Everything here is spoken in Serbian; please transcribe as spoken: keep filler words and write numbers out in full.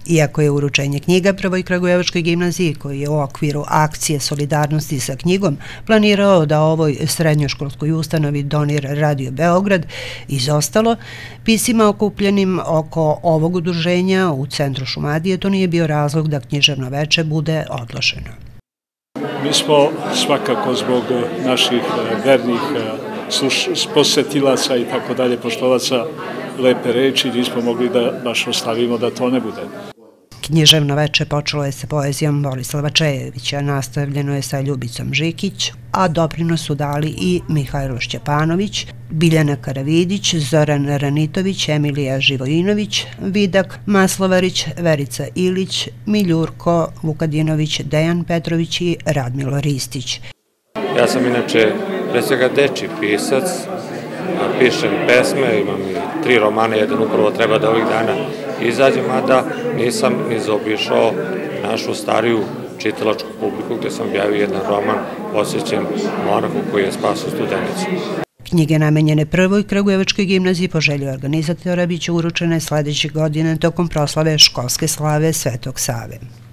Iako je uručenje knjiga Prvoj Kragujevačkoj gimnaziji, koji je u okviru akcije Solidarnosti sa knjigom planirao da ovoj srednjoškolskoj ustanovi donira Radio Beograd, izostalo, pisima okupljenim oko ovog udruženja u centru Šumadije to nije bio razlog da književno veče bude odloženo. Mi smo svakako zbog naših vernih posetilaca i tako dalje, poštovaca lepe reči, nismo mogli da baš ostavimo da to ne bude. Književno veče počelo je sa poezijom Borislava Čejevića, nastavljeno je sa Ljubicom Žikić, a doprinos su dali i Mihajlo Šćepanović, Biljana Karavidić, Zoran Ranitović, Emilija Živojinović, Vidak Maslovarić, Verica Ilić, Miljurko Vukadinović, Dejan Petrović i Radmilo Ristić. Ja sam inače pre svega dečji pisac, pišem pesme, imam i tri romana, jedan upravo treba da ovih dana izađe, mada nisam ni zaobišao našu stariju čitalačku publiku gde sam objavio jedan roman posvećen monahu koji je spasao Studenicu. Knjige namenjene Prvoj Kragujevačkoj gimnaziji po želji organizatora biće uručene sledeće godine tokom proslave školske slave Svetog Save.